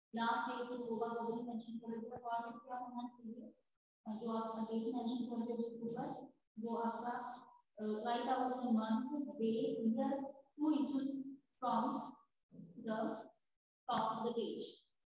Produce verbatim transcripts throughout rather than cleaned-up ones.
Last एक जो होगा वो भी मेंशन कर देगा। फॉर्मेट क्या होना चाहिए, जो आप डेट मेंशन कर देंगे ऊपर, वो आपका write out the month day year to issues from the top of the page.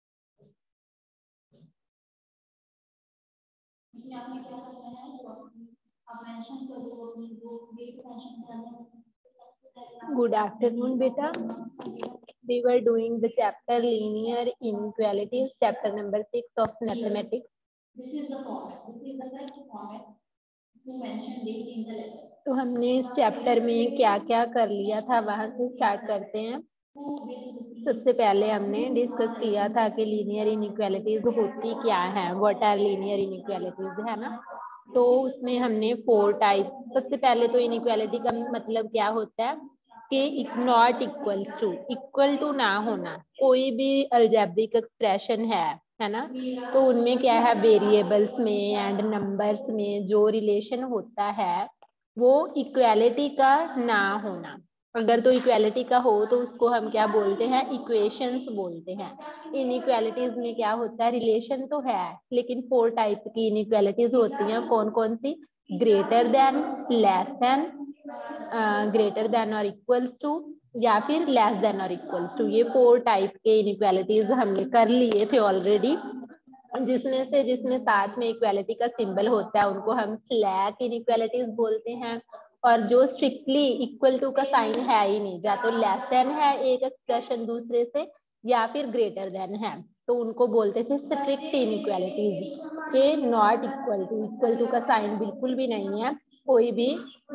इसमें आपने क्या करना है, जो आप मेंशन कर दो अपनी जो डेट मेंशन करना है। गुड आफ्टरनून बेटा, we were doing the chapter linear inequalities, chapter number six of mathematics. This is the format, this is the correct format to mention date in the letter. तो हमने इस chapter में क्या क्या कर लिया था वहां से स्टार्ट करते हैं। सबसे पहले हमने डिस्कस किया था कि लीनियर इनइक्वालिटीज होती क्या है, व्हाट आर लीनियर इनइक्वालिटीज, है ना। तो उसमें हमने फोर टाइप, सबसे पहले तो इनइक्वालिटी का मतलब क्या होता है कि not equals to, equal to ना होना। कोई भी अलजेब्रिक एक्सप्रेशन है है ना, तो उनमें क्या है, वेरिएबल्स में एंड नंबर्स में जो रिलेशन होता है वो इक्वालिटी का ना होना। अगर तो इक्वालिटी का हो तो उसको हम क्या बोलते हैं, इक्वेशंस बोलते हैं। इनइक्वालिटीज में क्या होता है, रिलेशन तो है लेकिन फोर टाइप की इनइक्वालिटीज होती हैं। कौन कौन सी, greater than, less than, greater than और इक्वल्स टू, या फिर लेस देन और इक्वल्स टू। ये फोर टाइप के इनइक्वालिटीज हमने कर लिए थे ऑलरेडी, जिसमें से जिसमें साथ में इक्वालिटी का सिंबल होता है उनको हम स्लैक इनइक्वालिटीज बोलते हैं। और जो स्ट्रिक्टली इक्वल टू का साइन है ही नहीं, या तो लेस देन है एक एक्सप्रेशन दूसरे से या फिर ग्रेटर देन है, तो उनको बोलते थे स्ट्रिक्ट इनइक्वालिटीज के not equal to, equal to का साइन बिल्कुल भी नहीं है, कोई भी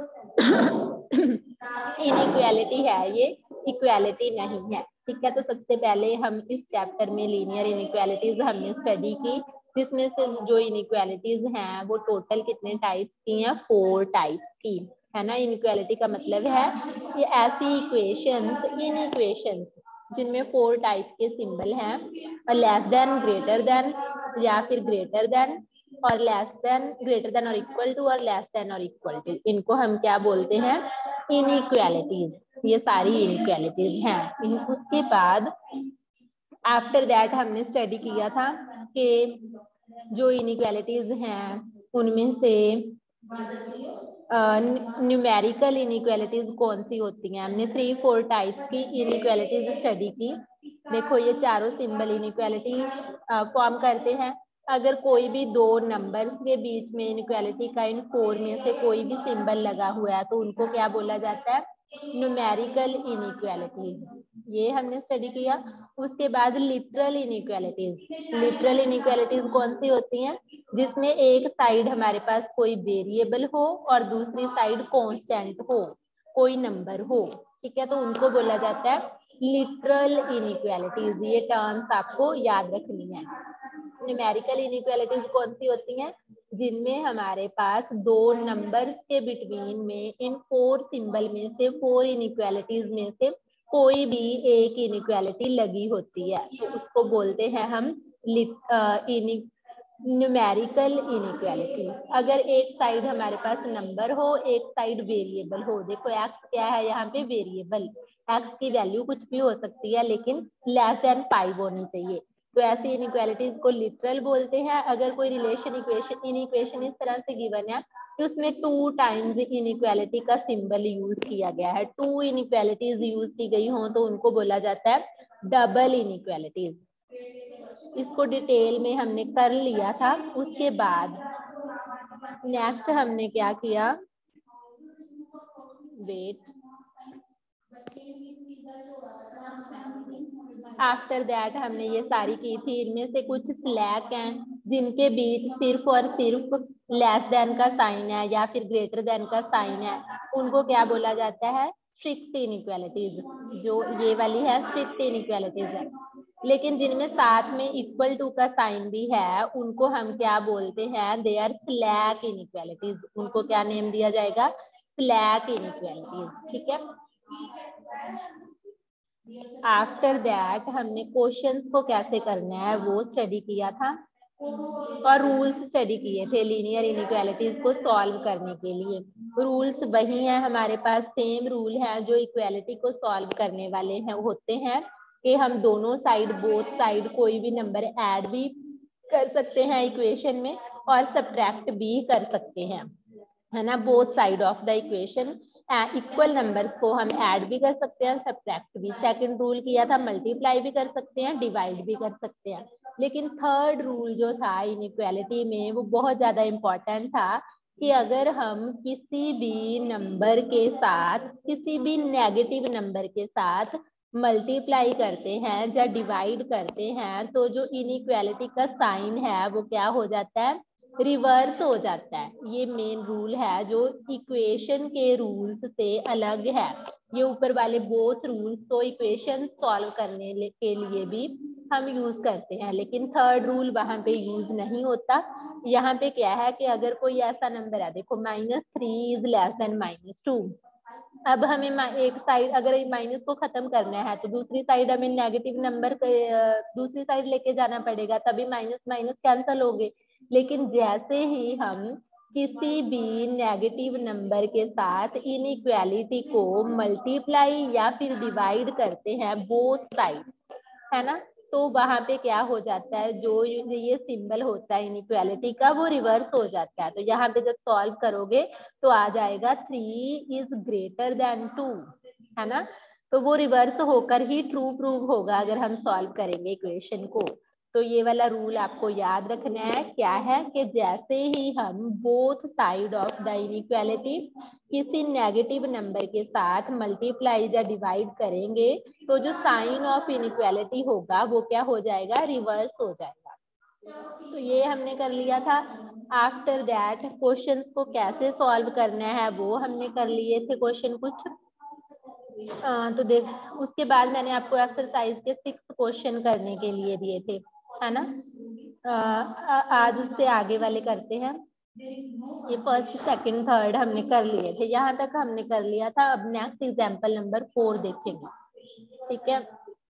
इनइक्वालिटी है ये, इक्वालिटी नहीं है। ठीक है, तो सबसे पहले हम इस चैप्टर में लीनियर इनइक्वालिटीज हमने स्टडी की, जिसमें से जो इनइक्वालिटीज हैं वो टोटल कितने टाइप की हैं, फोर टाइप की, है ना। इनइक्वालिटी का मतलब है कि ऐसी इक्वेशंस, इनइक्वेशंस जिनमें फोर टाइप के सिंबल हैं, लेस देन, ग्रेटर देन, या फिर ग्रेटर देन, और लेस देन, ग्रेटर देन और इक्वल टू, और लेस देन और इक्वल टू, इनको हम क्या बोलते हैं, इनइक्वालिटीज। ये सारी इनइक्वालिटीज हैं। इन उसके बाद आफ्टर दैट हमने स्टडी किया था कि जो इनइक्वालिटीज हैं उनमें से न्यूमेरिकल इनइक्वालिटीज कौन सी होती हैं। हमने थ्री फोर टाइप्स की इनइक्वालिटीज स्टडी की। देखो ये चारों सिंबल इनइक्वालिटी फॉर्म करते हैं। अगर कोई भी दो नंबर्स के बीच में इनइक्वालिटी का इन फोर में से कोई भी सिंबल लगा हुआ है तो उनको क्या बोला जाता है, न्यूमेरिकल इनइक्वालिटीज। ये हमने स्टडी किया। उसके बाद लिटरल इनइक्वालिटीज। लिटरल इनइक्वालिटीज कौन सी होती हैं, जिसमें एक साइड हमारे पास कोई वेरिएबल हो और दूसरी साइड कांस्टेंट हो, कोई नंबर हो। ठीक है, तो उनको बोला जाता है लिटरल इनइक्वालिटीज। ये टर्म्स आपको याद रखनी है। न्यूमेरिकल इनइक्वालिटीज कौन सी होती हैं, जिनमें हमारे पास दो नंबर्स के बिटवीन में इन फोर सिंबल में से, फोर इनइक्वालिटीज में से कोई भी एक इनइक्वालिटी लगी होती है, तो उसको बोलते हैं हम न्यूमेरिकल इनइक्वालिटी। अगर एक साइड हमारे पास नंबर हो, एक साइड वेरिएबल हो, देखो एक्स क्या है यहाँ पे, वेरिएबल, एक्स की वैल्यू कुछ भी हो सकती है लेकिन लेस देन फाइव होनी चाहिए, तो ऐसी इनइक्वालिटीज को लिटरल बोलते हैं। अगर कोई रिलेशन इक्वेशन, इन इक्वेशन इस तरह से गिवन है कि उसमें टू टाइम्स इनइक्वालिटी का सिंबल यूज किया गया है, टू इनइक्वालिटीज यूज की गई हो तो उनको बोला जाता है डबल इनइक्वालिटीज। इसको डिटेल में हमने कर लिया था। उसके बाद नेक्स्ट हमने क्या किया, वेट, आफ्टर दैट हमने ये सारी की थी। इनमें से कुछ स्लैक हैं जिनके बीच सिर्फ और सिर्फ लेस देन का साइन है या फिर ग्रेटर देन का साइन है, उनको क्या बोला जाता है, स्ट्रिक्ट इनइक्वालिटीज। जो ये वाली है स्ट्रिक्ट इनइक्वालिटीज है। लेकिन जिनमें साथ में इक्वल टू का साइन भी है उनको हम क्या बोलते हैं, दे आर स्लैक इनइक्वालिटीज। उनको क्या नेम दिया जाएगा, स्लैक इनइक्वालिटीज। ठीक है, आफ्टर दैट हमने क्वेश्चंस को कैसे करना है वो स्टडी किया था और रूल्स स्टडी किए थे लीनियर इनइक्वालिटीज को सॉल्व करने के लिए। रूल्स वही हैं हमारे पास, सेम रूल है जो इक्वालिटी को सॉल्व करने वाले हैं होते हैं। कि हम दोनों साइड बोथ साइड कोई भी नंबर ऐड भी कर सकते हैं इक्वेशन में और सब्ट्रैक्ट भी कर सकते हैं, है ना। Both side of the equation equal numbers को हम ऐड भी कर सकते हैं, सब्ट्रैक्ट भी। सेकंड रूल किया था मल्टीप्लाई भी कर सकते हैं, डिवाइड भी कर सकते हैं। लेकिन थर्ड रूल जो था इनइक्वालिटी में वो बहुत ज्यादा इम्पोर्टेंट था कि अगर हम किसी भी नंबर के साथ किसी भी नेगेटिव नंबर के साथ मल्टीप्लाई करते हैं या डिवाइड करते हैं तो जो इनइक्वालिटी का साइन है वो क्या हो जाता है, रिवर्स हो जाता है। ये मेन रूल है जो इक्वेशन के रूल्स से अलग है। ये ऊपर वाले बोथ रूल्स तो इक्वेशन सॉल्व करने के लिए भी हम यूज करते हैं, लेकिन थर्ड रूल वहां पे यूज नहीं होता। यहाँ पे क्या है कि अगर कोई ऐसा नंबर है, देखो minus three is less than minus two, अब हमें एक साइड अगर माइनस को खत्म करना है तो दूसरी साइड हमें नेगेटिव नंबर दूसरी साइड लेके जाना पड़ेगा, तभी माइनस माइनस कैंसल होंगे। लेकिन जैसे ही हम किसी भी नेगेटिव नंबर के साथ इनइक्वालिटी को मल्टीप्लाई या फिर डिवाइड करते हैं बोथ साइड, है ना, तो वहां पे क्या हो जाता है, जो ये सिंबल होता है इनइक्वालिटी का वो रिवर्स हो जाता है। तो यहाँ पे जब सॉल्व करोगे तो आ जाएगा three is greater than two, है ना। तो वो रिवर्स होकर ही ट्रू प्रूव होगा अगर हम सॉल्व करेंगे इक्वेशन को। तो ये वाला रूल आपको याद रखना है, क्या है कि जैसे ही हम both side of the inequality किसी नेगेटिव नंबर के साथ मल्टीप्लाई या डिवाइड करेंगे तो जो साइन ऑफ इनइक्वालिटी होगा वो क्या हो जाएगा, रिवर्स हो जाएगा। तो ये हमने कर लिया था। आफ्टर दैट क्वेश्चंस को कैसे सॉल्व करना है वो हमने कर लिए थे क्वेश्चन कुछ। आ, तो देख उसके बाद मैंने आपको एक्सरसाइज के सिक्स क्वेश्चन करने के लिए दिए थे, है ना। आ, आज उससे आगे वाले करते हैं। ये फर्स्ट सेकंड थर्ड हमने कर लिए थे, यहाँ तक हमने कर लिया था। अब नेक्स्ट एग्जांपल नंबर फोर देखेंगे, ठीक है।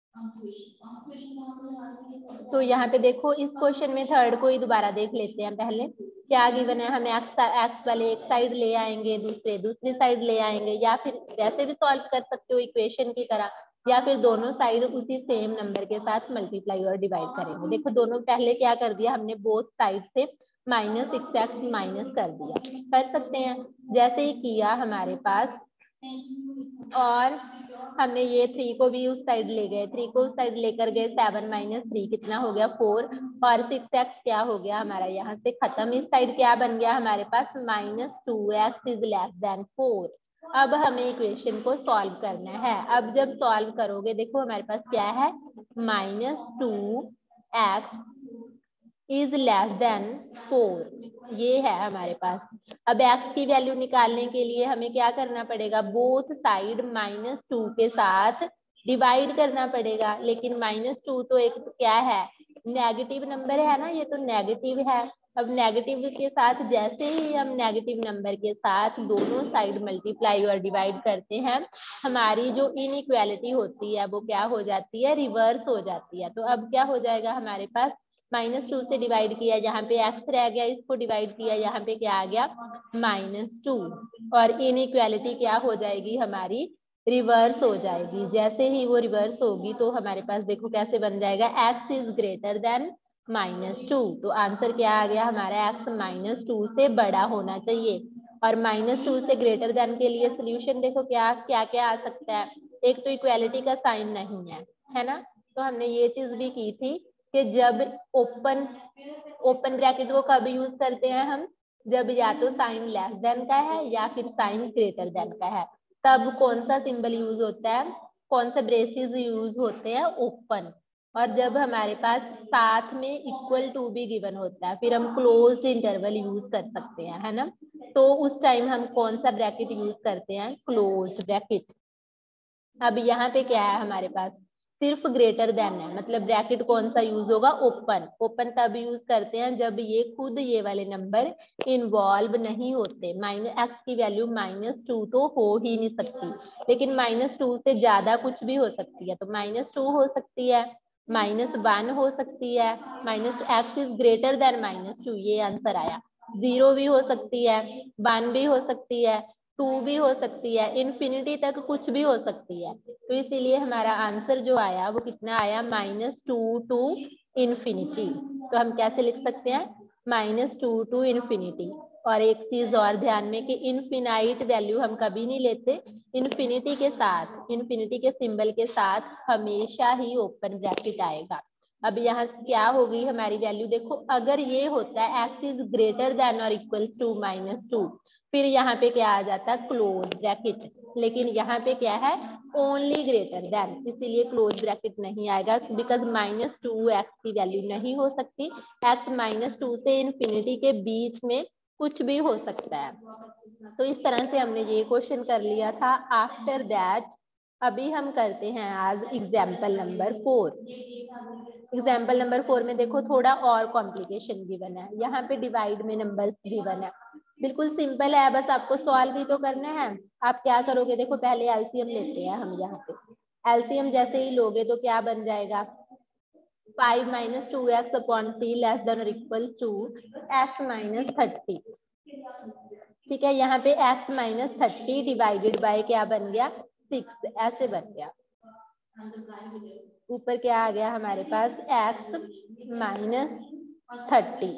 तो यहाँ पे देखो इस क्वेश्चन में थर्ड को ही दोबारा देख लेते हैं पहले। क्या गिवन है, हम एक्स एक्स वाले एक साइड ले आएंगे, दूसरे दूसरी साइड ले आएंगे, या फिर वैसे भी सॉल्व कर सकते हो इक्वेशन की तरह, या फिर दोनों साइड उसी सेम नंबर के साथ मल्टीप्लाई और डिवाइड करेंगे। देखो दोनों पहले क्या कर दिया हमने, बोथ साइड से माइनस सिक्स एक्स माइनस कर दिया, कर सकते हैं। जैसे ही किया हमारे पास, और हमने ये थ्री को भी उस साइड ले गए, थ्री को उस साइड लेकर गए, सेवन माइनस थ्री कितना हो गया, फोर, और सिक्स एक्स क्या हो गया हमारा यहाँ से खत्म। इस साइड क्या बन गया हमारे पास, minus two x is less than four. अब हमें इक्वेशन को सॉल्व करना है। अब जब सॉल्व करोगे देखो हमारे पास क्या है, minus two x is less than four, ये है हमारे पास। अब x की वैल्यू निकालने के लिए हमें क्या करना पड़ेगा, बोथ साइड माइनस टू के साथ डिवाइड करना पड़ेगा। लेकिन माइनस टू तो एक तो क्या है, नेगेटिव नंबर है ना, ये तो नेगेटिव है। अब नेगेटिव के साथ जैसे ही हम नेगेटिव नंबर के साथ दोनों साइड मल्टीप्लाई और डिवाइड करते हैं, हमारी जो इनइक्वालिटी होती है वो क्या हो जाती है, रिवर्स हो जाती है। तो अब क्या हो जाएगा हमारे पास, माइनस टू से डिवाइड किया, यहाँ पे एक्स रह गया, इसको डिवाइड किया, यहाँ पे क्या आ गया, माइनस टू, और इनइक्वालिटी क्या हो जाएगी हमारी, रिवर्स हो जाएगी। जैसे ही वो रिवर्स होगी तो हमारे पास देखो कैसे बन जाएगा, x is greater than minus two. तो आंसर क्या आ गया हमारा, एक्स माइनस टू से बड़ा होना चाहिए। और माइनस टू से ग्रेटर देन के लिए सोल्यूशन देखो क्या क्या क्या आ सकता है। एक तो इक्वालिटी का साइन नहीं है, है ना, तो हमने ये चीज भी की थी कि जब ओपन ओपन ब्रैकेट को कब यूज करते हैं हम, जब या तो साइन लेस देन का है या फिर साइन ग्रेटर देन का है, तब कौन सा सिंबल यूज होता है, कौन सा ब्रेसेस यूज होते हैं, ओपन। और जब हमारे पास साथ में इक्वल टू भी गिवन होता है फिर हम क्लोज्ड इंटरवल यूज कर सकते हैं, है ना। तो उस टाइम हम कौन सा ब्रैकेट यूज करते हैं, क्लोज्ड ब्रैकेट। अब यहाँ पे क्या है हमारे पास, सिर्फ ग्रेटर देन है, मतलब ब्रैकेट कौन सा यूज होगा, ओपन। ओपन तब यूज करते हैं जब ये खुद ये वाले नंबर इन्वॉल्व नहीं होते। माइनस एक्स की वैल्यू माइनस टू तो हो ही नहीं सकती, लेकिन माइनस टू से ज्यादा कुछ भी हो सकती है। तो माइनस टू हो सकती है, माइनस वन हो सकती है, minus x is greater than minus two, ये आंसर आया। जीरो भी हो सकती है, वन भी हो सकती है, टू भी हो सकती है, इन्फिनिटी तक कुछ भी हो सकती है। तो इसीलिए हमारा आंसर जो आया वो कितना आया, माइनस टू टू इन्फिनिटी। तो हम कैसे लिख सकते हैं, माइनस टू टू इन्फिनिटी। और एक चीज और ध्यान में कि इनफिनाइट वैल्यू हम कभी नहीं लेते, इन्फिनिटी के साथ, इन्फिनिटी के सिंबल के साथ हमेशा ही ओपन ब्रैकेट आएगा। अब यहाँ क्या होगी हमारी वैल्यू, देखो अगर ये होता है एक्स इज ग्रेटर देन और इक्वल्स टू माइनस टू, फिर यहाँ पे क्या आ जाता है, क्लोज ब्रैकेट। लेकिन यहाँ पे क्या है, ओनली ग्रेटर देन, इसीलिए क्लोज ब्रैकेट नहीं आएगा, बिकॉज माइनस टू एक्स की वैल्यू नहीं हो सकती। एक्स माइनस टू से इन्फिनिटी के बीच में कुछ भी हो सकता है। तो इस तरह से हमने ये क्वेश्चन कर लिया था। आफ्टर दैट अभी हम करते हैं आज example number four. Example number four में देखो थोड़ा और कॉम्प्लिकेशन गिवन है, यहाँ पे डिवाइड में नंबर्स गिवन है। बिल्कुल सिंपल है, बस आपको सॉल्व ही तो करना है। आप क्या करोगे, देखो पहले एलसीएम लेते हैं हम। यहाँ पे एलसीएम जैसे ही लोगे तो क्या बन जाएगा, five minus two x upon three less than और equal to x minus thirty. ठीक है, यहाँ पे x minus thirty divided by क्या बन गया, सिक्स, ऐसे बन गया। ऊपर क्या आ गया हमारे पास, x माइनस थर्टी।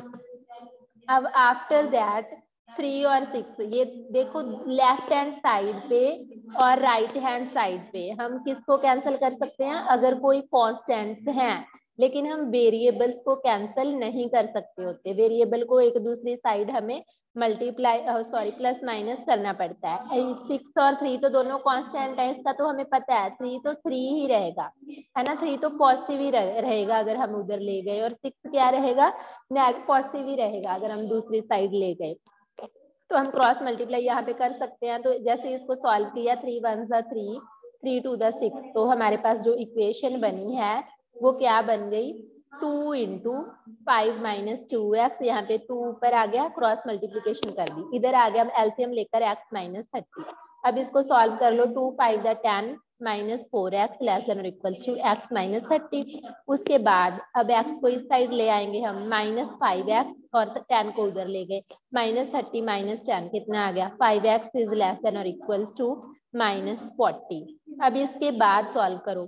अब आफ्टर दैट थ्री और सिक्स, ये देखो लेफ्ट हैंड साइड पे और राइट हैंड साइड पे हम किसको कैंसिल कर सकते हैं, अगर कोई कॉन्स्टेंट्स हैं, लेकिन हम वेरिएबल्स को कैंसिल नहीं कर सकते होते। वेरिएबल को एक दूसरी साइड हमें मल्टीप्लाई सॉरी प्लस माइनस करना पड़ता है। सिक्स और थ्री तो दोनों कांस्टेंट है, इसका तो हमें पता है, थ्री तो थ्री ही रहेगा, है ना, थ्री तो पॉजिटिव ही रहेगा अगर हम उधर ले गए, और सिक्स क्या रहेगा, नेगेटिव पॉजिटिव ही रहेगा अगर हम दूसरी साइड ले गए। तो हम क्रॉस मल्टीप्लाई यहाँ पे कर सकते हैं। तो जैसे इसको सॉल्व किया, थ्री वन सा three, three two the six, तो हमारे पास जो इक्वेशन बनी है वो क्या बन गई, two into five minus two x, यहाँ पे टू ऊपर आ गया, क्रॉस मल्टीप्लीकेशन कर दी, इधर आ गया एलसीएम लेकर एक्स माइनस थर्टी। अब इसको सॉल्व कर लो, two five the ten minus four x less than और equal to x minus thirty. उसके बाद अब एक्स को इस साइड ले आएंगे हम, माइनस फाइव एक्स और टेन को उधर ले गए, माइनस थर्टी माइनस टेन कितना आ गया, five x is less than और इक्वल टू माइनस फोर्टी। अब इसके बाद सॉल्व करो,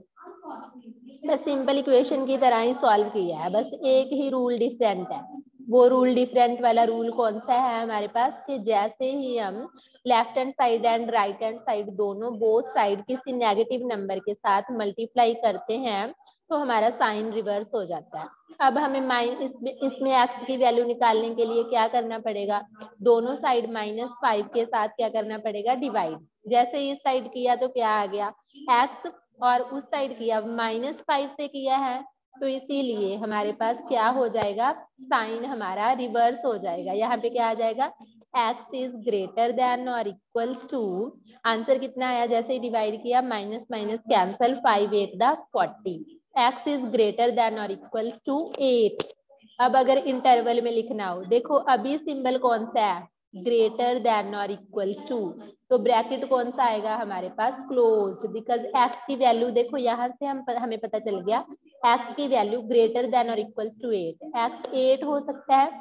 बस सिंपल इक्वेशन की तरह ही सॉल्व किया है, बस एक ही रूल डिफरेंट है। वो रूल डिफरेंट वाला रूल कौन सा है हमारे पास, कि जैसे ही हम left hand side and right hand side दोनों बोथ साइड किसी नेगेटिव नंबर के साथ मल्टीप्लाई करते हैं तो हमारा साइन रिवर्स हो जाता है। अब हमें माइन इसमें इसमें एक्स की वैल्यू निकालने के लिए क्या करना पड़ेगा, दोनों साइड माइनस फाइव के साथ क्या करना पड़ेगा, डिवाइड। जैसे इस साइड किया तो क्या आ गया, एक्स, और उस साइड किया माइनस फाइव से किया है, तो इसीलिए हमारे पास क्या हो जाएगा, साइन हमारा रिवर्स हो जाएगा। यहाँ पे क्या आ जाएगा, x इज ग्रेटर देन और इक्वल्स टू, आंसर कितना आया, जैसे ही डिवाइड किया minus minus cancel, five eight the forty, x is greater than और इक्वल्स टू एट। अब अगर इंटरवल में लिखना हो, देखो अभी सिंबल कौन सा है, ग्रेटर देन और इक्वल्स टू, तो ब्रैकेट कौन सा आएगा हमारे पास, क्लोज्ड, बिकॉज x की वैल्यू देखो यहाँ से हम हमें पता चल गया x की वैल्यू ग्रेटर देन और equals to eight, x eight हो सकता है,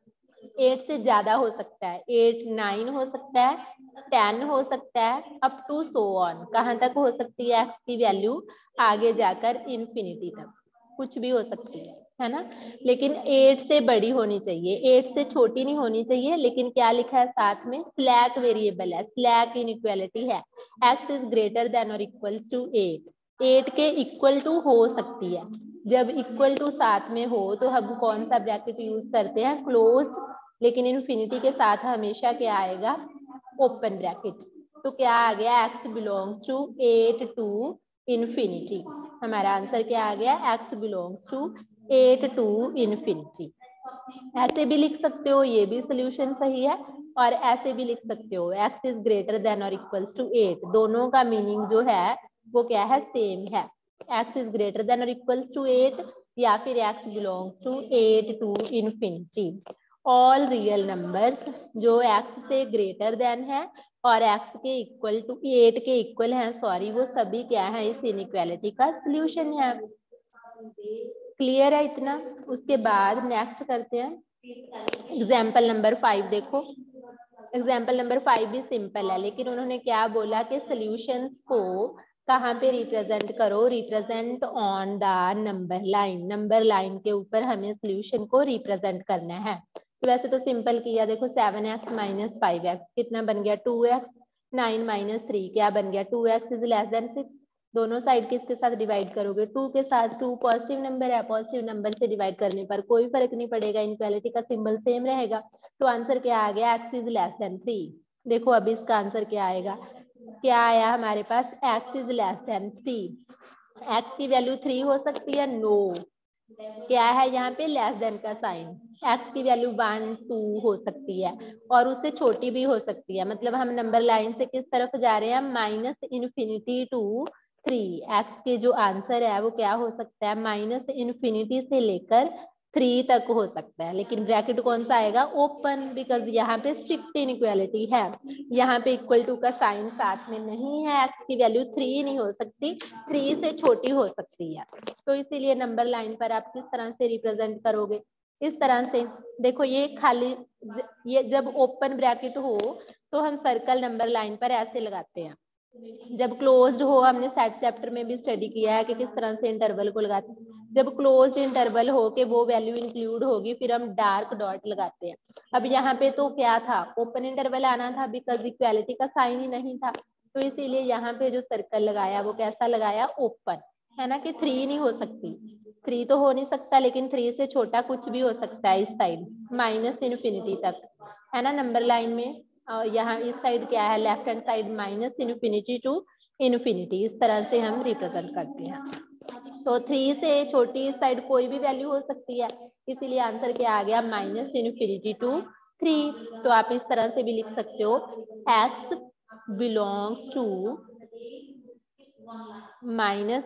एट से ज्यादा हो सकता है, एट नाइन हो सकता है, टेन हो सकता है, अप टू सो ऑन, कहाँ तक हो सकती है x की वैल्यू, आगे जाकर इन्फिनिटी तक कुछ भी हो सकती है, है ना। लेकिन एट से बड़ी होनी चाहिए, एट से छोटी नहीं होनी चाहिए। लेकिन क्या लिखा है साथ में, स्लैक वेरिएबल है, स्लैक इनइक्वालिटी है, x इज ग्रेटर देन और इक्वल टू एट, एट के इक्वल टू हो सकती है। जब इक्वल टू साथ में हो तो हम कौन सा ब्रैकेट यूज करते हैं, क्लोज, लेकिन इन्फिनिटी के साथ हमेशा क्या आएगा, ओपन ब्रैकेट। तो क्या आ गया, x belongs to eight to infinity, हमारा आंसर क्या आ गया, x belongs to eight to infinity. ऐसे भी लिख सकते हो, ये भी सोल्यूशन सही है, और ऐसे भी लिख सकते हो x इज ग्रेटर देन और इक्वल्स टू एट, दोनों का मीनिंग जो है वो क्या है, सेम है, x इज ग्रेटर देन और इक्वल्स टू एट, या फिर x belongs to eight to infinity. All real numbers जो x से ग्रेटर देन है और x के इक्वल टू एट के इक्वल है, सॉरी, वो सभी क्या है, इस इनइक्वालिटी का सोल्यूशन है। क्लियर है इतना। उसके बाद नेक्स्ट करते हैं एग्जाम्पल नंबर फाइव। देखो एग्जाम्पल नंबर फाइव भी सिंपल है, लेकिन उन्होंने क्या बोला कि सॉल्यूशंस को कहाँ पे रिप्रेजेंट करो, represent on the number line, number line के ऊपर हमें सॉल्यूशन को रिप्रेजेंट करना है। तो वैसे तो सिंपल किया, देखो seven x minus five x कितना बन गया two x, nine minus three क्या बन गया two x is less than six. दोनों साइड किसके साथ डिवाइड करोगे, टू के साथ, टू पॉजिटिव नंबर है, पॉजिटिव नंबर से डिवाइड करने पर कोई फर्क नहीं पड़ेगा, इनइक्वालिटी का सिंबल सेम रहेगा। तो आंसर क्या आ गया, x is less than three. देखो अभी इसका आंसर क्या आएगा, क्या आया हमारे पास, x is less than three. X की वैल्यू थ्री हो सकती है, नो, क्या है यहाँ पे लेस देन का साइन। एक्स की वैल्यू वन टू हो सकती है और उससे छोटी भी हो सकती है, मतलब हम नंबर लाइन से किस तरफ जा रहे हैं, minus infinity to three. X के जो आंसर है वो क्या हो सकता है, माइनस इन्फिनिटी से लेकर थ्री तक हो सकता है, लेकिन ब्रैकेट कौन सा आएगा, ओपन, बिकॉज यहाँ पे स्ट्रिक्ट इनइक्वालिटी है, यहाँ पे इक्वल टू का साइन साथ में नहीं है, एक्स की वैल्यू थ्री नहीं हो सकती, थ्री से छोटी हो सकती है। तो इसीलिए नंबर लाइन पर आप किस तरह से रिप्रेजेंट करोगे, इस तरह से। देखो ये खाली, ये जब ओपन ब्रैकेट हो तो हम सर्कल नंबर लाइन पर ऐसे लगाते हैं, जब क्लोज्ड हो, हमने सेट चैप्टर में भी स्टडी किया है कि किस तरह से इंटरवल को लगाते हैं, जब क्लोज्ड इंटरवल हो के वो वैल्यू इंक्लूड होगी फिर हम डार्क डॉट लगाते हैं। अब यहाँ पे तो क्या था, ओपन इंटरवल आना था, बिकॉज इक्वालिटी का साइन ही नहीं था, तो इसीलिए यहाँ पे जो सर्कल लगाया वो कैसा लगाया, ओपन, है ना, कि थ्री नहीं हो सकती, थ्री तो हो नहीं सकता, लेकिन थ्री से छोटा कुछ भी हो सकता है इस साइड, माइनस इन्फिनिटी तक, है ना नंबर लाइन में। और यहाँ इस साइड क्या है, left hand side minus infinity to infinity, इस तरह से हम रिप्रेजेंट करते हैं। तो थ्री से छोटी इस साइड कोई भी वैल्यू हो सकती है, इसीलिए आंसर क्या आ गया, माइनस इन्फिनिटी टू थ्री। तो आप इस तरह से भी लिख सकते हो, x belongs to minus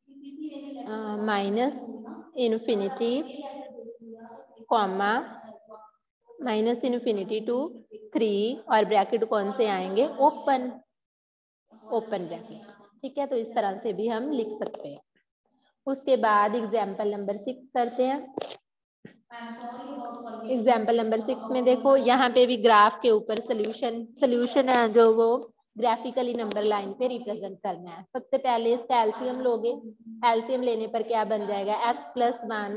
minus infinity comma minus infinity to three, और ब्रैकेट कौन से आएंगे, ओपन, ओपन ब्रैकेट, ठीक है। तो इस तरह से भी हम लिख सकते हैं। उसके बाद एग्जाम्पल नंबर सिक्स करते हैं। एग्जाम्पल नंबर सिक्स में देखो, यहाँ पे भी ग्राफ के ऊपर सोल्यूशन सोल्यूशन है जो वो ग्राफिकली नंबर लाइन पे रिप्रेजेंट करना है। सबसे पहले इसका एलसीएम लोगे, एलसीएम लेने पर क्या बन जाएगा, x plus one,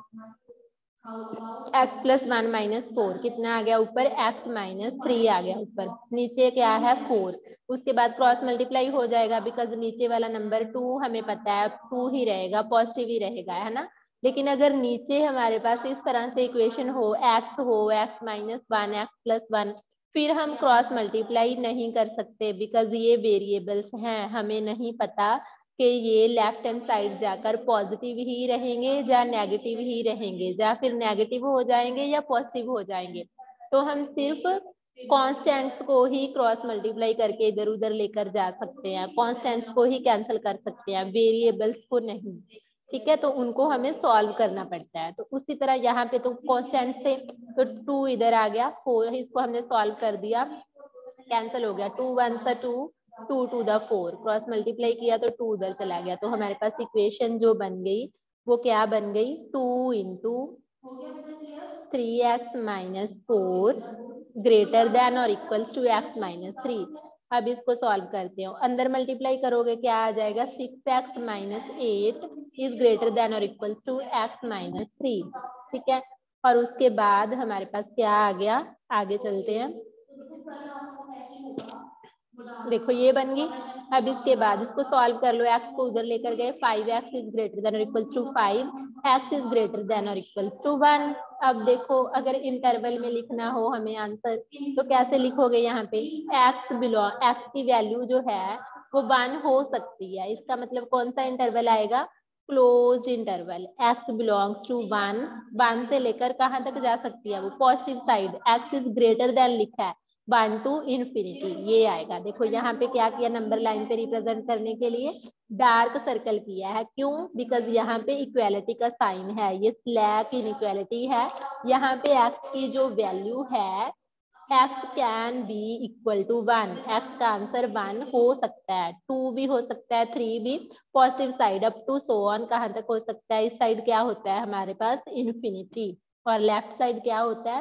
x plus one minus four, कितना आ गया ऊपर, एक्स माइनस थ्री आ गया ऊपर, नीचे क्या है फोर। उसके बाद क्रॉस मल्टीप्लाई हो जाएगा, बिकॉज नीचे वाला नंबर टू हमें पता है टू ही रहेगा, पॉजिटिव ही रहेगा, है ना। लेकिन अगर नीचे हमारे पास इस तरह से इक्वेशन हो, एक्स हो x minus one, x plus one, फिर हम क्रॉस मल्टीप्लाई नहीं कर सकते, बिकॉज ये वेरिएबल्स हैं, हमें नहीं पता कि ये लेफ्ट हैंड साइड जाकर पॉजिटिव ही रहेंगे या नेगेटिव ही रहेंगे, या फिर नेगेटिव हो जाएंगे या पॉजिटिव हो जाएंगे। तो हम सिर्फ कॉन्स्टेंट्स को ही क्रॉस मल्टीप्लाई करके इधर उधर लेकर जा सकते हैं, कॉन्स्टेंट्स को ही कैंसिल कर सकते हैं, वेरिएबल्स को नहीं, ठीक है। तो उनको हमें सॉल्व करना पड़ता है। तो उसी तरह यहाँ पे तो कॉन्स्टेंट से तो टू इधर आ गया, फोर इसको हमने सॉल्व कर दिया, कैंसिल हो गया, टू वन सा two, two to the four, cross multiply किया तो टू उधर चला गया, तो हमारे पास इक्वेशन जो बन गई वो क्या बन गई, two into three x minus four greater than और equals to x minus three. अब इसको सॉल्व करते हो, अंदर मल्टीप्लाई करोगे क्या आ जाएगा, six x minus eight is greater than और equals to x minus three, ठीक है। और उसके बाद हमारे पास क्या आ गया, आगे चलते हैं, देखो ये बन गई। अब इसके बाद इसको सॉल्व कर लो, एक्स को उधर लेकर गए, five x is greater than और equals to five, x is greater than और इक्वल्स टू वन। अब देखो अगर इंटरवल में लिखना हो हमें आंसर, तो कैसे लिखोगे, यहाँ पे एक्स बिलोंग, एक्स की वैल्यू जो है वो वन हो सकती है, इसका मतलब कौन सा इंटरवल आएगा, closed interval, x belongs to one, one से लेकर कहाँ तक जा सकती है वो, positive side, x is greater than लिखा है, वन टू इन्फिनिटी, ये आएगा। देखो यहाँ पे क्या किया, नंबर लाइन पे रिप्रेजेंट करने के लिए डार्क सर्कल किया है, क्यों, बिकॉज यहाँ पे इक्वालिटी का साइन है, ये स्लैक इनइक्वालिटी है, यहाँ पे एक्स की जो वैल्यू है, x can be equal to one, x का आंसर वन हो सकता है, टू भी हो सकता है, थ्री भी, positive side up to so on कहाँ तक हो सकता है, इस साइड क्या होता है हमारे पास इन्फिनिटी, और लेफ्ट साइड क्या होता है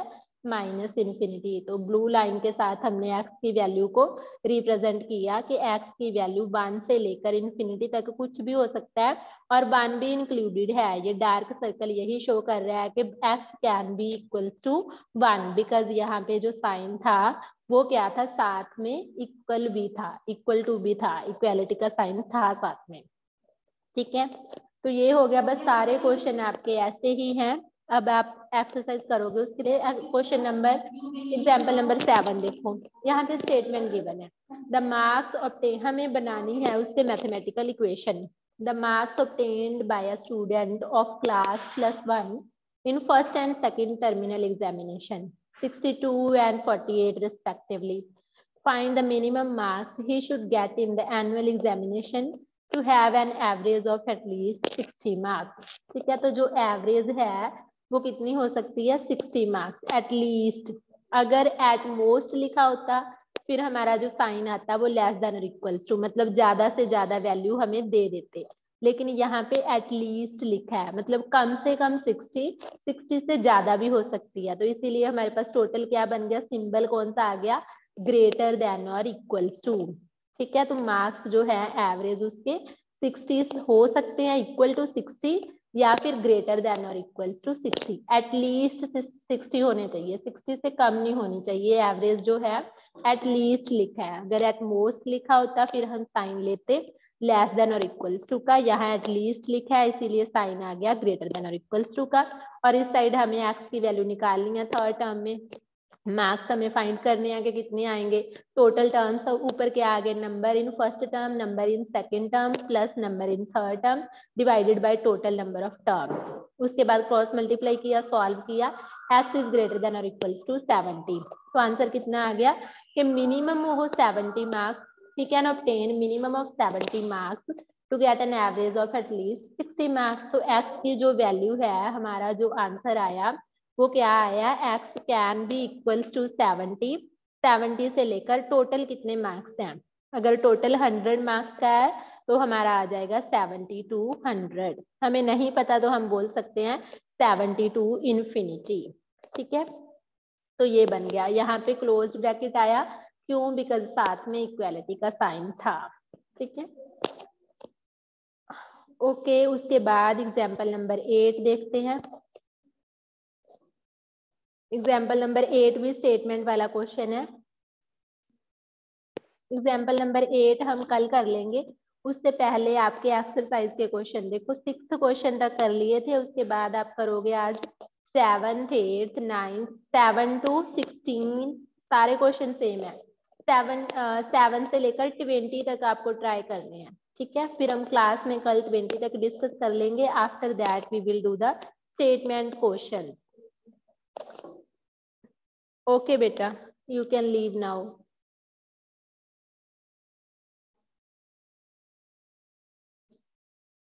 माइनस इन्फिनिटी। तो ब्लू लाइन के साथ हमने x की वैल्यू को रिप्रेजेंट किया कि x की वैल्यू वन से लेकर इन्फिनिटी तक कुछ भी हो सकता है और वन भी इंक्लूडेड है। ये डार्क सर्कल यही शो कर रहा है कि x can be equals to one, because यहाँ पे जो साइन था वो क्या था, साथ में इक्वल भी था, इक्वल टू भी था, इक्वालिटी का साइन था साथ में। ठीक है, तो ये हो गया। बस सारे क्वेश्चन आपके ऐसे ही हैं। अब आप एक्सरसाइज करोगे उसके लिए। Question number example number seven देखो, यहाँ पे स्टेटमेंट गिवन है। द मार्क्स ऑब्टेन, हमें बनानी है उससे mathematical equation. The marks obtained by a student of class plus one in first and second terminal examination, sixty-two and forty-eight respectively. Find the minimum marks he should get in the annual examination to have an average of at least sixty marks. ठीक है, तो जो average है वो कितनी हो सकती है, सिक्सटी मार्क्स एट लीस्ट। अगर एट मोस्ट लिखा होता फिर हमारा जो साइन आता वो लेस देन और इक्वल्स टू, मतलब ज्यादा से ज्यादा वैल्यू हमें दे देते, लेकिन यहाँ पे एटलीस्ट लिखा है, मतलब कम से कम सिक्सटी, सिक्सटी से ज्यादा भी हो सकती है। तो इसीलिए हमारे पास टोटल क्या बन गया, सिंबल कौन सा आ गया, ग्रेटर देन और इक्वल्स टू। ठीक है, तो मार्क्स जो है एवरेज उसके सिक्सटी हो सकते हैं, इक्वल टू सिक्सटी या फिर ग्रेटर देन और equals to sixty. At least sixty होने चाहिए, सिक्सटी से कम नहीं होनी चाहिए। एवरेज जो है एटलीस्ट लिखा है, अगर एट मोस्ट लिखा होता फिर हम साइन लेते लेस देन और इक्वल्स टू का। यहाँ एटलीस्ट लिखा है इसीलिए साइन आ गया ग्रेटर देन और इक्वल्स टू का। और इस साइड हमें एक्स की वैल्यू निकालनी है थर्ड टर्म में। मार्क्स हमें फाइंड करने हैं कि कितने आएंगे। टोटल टर्म्स तो ऊपर क्या आ गए, number in first term, number in second term plus number in third term divided by total number of terms. उसके बाद क्रॉस मल्टीप्लाई किया, सॉल्व किया, x इज ग्रेटर देन और इक्वल्स टू सेवेंटी। तो आंसर कितना आ गया कि मिनिमम हो seventy marks, he can obtain minimum of seventy marks to get an average of at least sixty marks। तो x की जो वैल्यू है, हमारा जो आंसर आया वो क्या आया, x can be equals to seventy. Seventy से लेकर टोटल कितने मार्क्स हैं, अगर टोटल हंड्रेड मार्क्स का है तो हमारा आ जाएगा सेवेंटी टू हंड्रेड। हमें नहीं पता तो हम बोल सकते हैं सेवेंटी टू इन्फिनिटी। ठीक है, तो ये बन गया। यहाँ पे क्लोज ब्रैकेट आया, क्यों, बिकॉज साथ में इक्वालिटी का साइन था। ठीक है, ओके। उसके बाद एग्जाम्पल नंबर एट देखते हैं। एग्जाम्पल नंबर एट भी स्टेटमेंट वाला क्वेश्चन है। एग्जाम्पल नंबर एट हम कल कर लेंगे, उससे पहले आपके एक्सरसाइज के क्वेश्चन देखो। सिक्स क्वेश्चन तक कर लिए थे, उसके बाद आप करोगे आज seventh, eighth, ninth, seven to sixteen, सारे क्वेश्चन सेम है। सेवन सेवन से लेकर ट्वेंटी तक आपको ट्राई करने हैं। ठीक है, फिर हम क्लास में कल ट्वेंटी तक डिस्कस कर लेंगे। After that we will do the statement questions. Okay बेटा, यू कैन लीव नाउ।